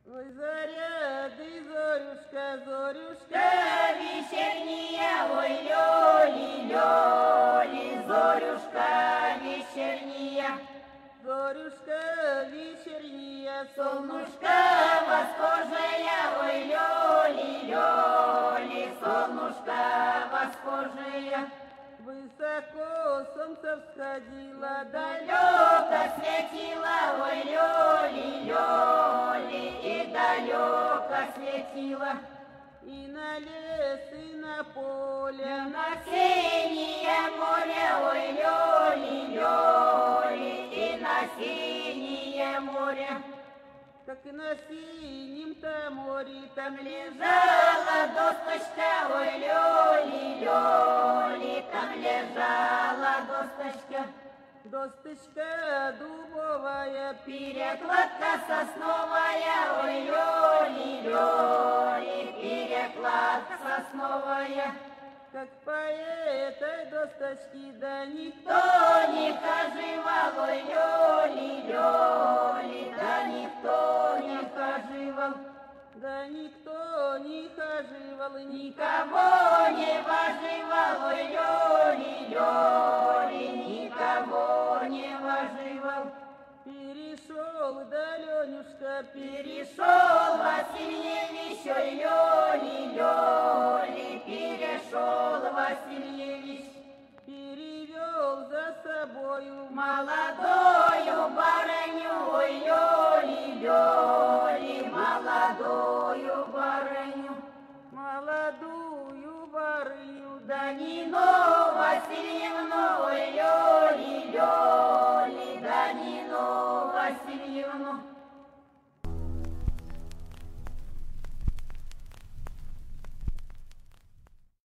Ой, заряды, зорюшка, зорюшка, вечерняя, ой, лёли, лёли, зорюшка вечерняя, зорюшка вечерняя, солнышко восхожая, ой, лёли, лёли, солнышко восхожая. высоко солнце всходило, Далеко светило, ой, лёли, лёли, и далеко светило. и на лес, и на поле, На синее море, ой, лёли, лёли, и на синее море. как и на синем-то море, там Лежала досточка, ой, лёли, лёли, там лежала досточка. досточка дубовая, Перекладка сосновая, ой, лёли, лёли, перекладка сосновая. как по этой досточке, да никто Кто не хаживал, ой, лёли, лёли, да никто не хаживал. да никто не хаживал, Никого не воживал, ой, лёли, лёли, никого не воживал. перешел, да Ленюшка, Перешел Васильевич, ой, лёли, лёли, перешел Васильевич. перевел за собою Молодою барыню, ой, лёли, лёли, молодою барыню. молодую барыню, да Данину Васильевну, ой, лёли, лёли, Данину Васильевну.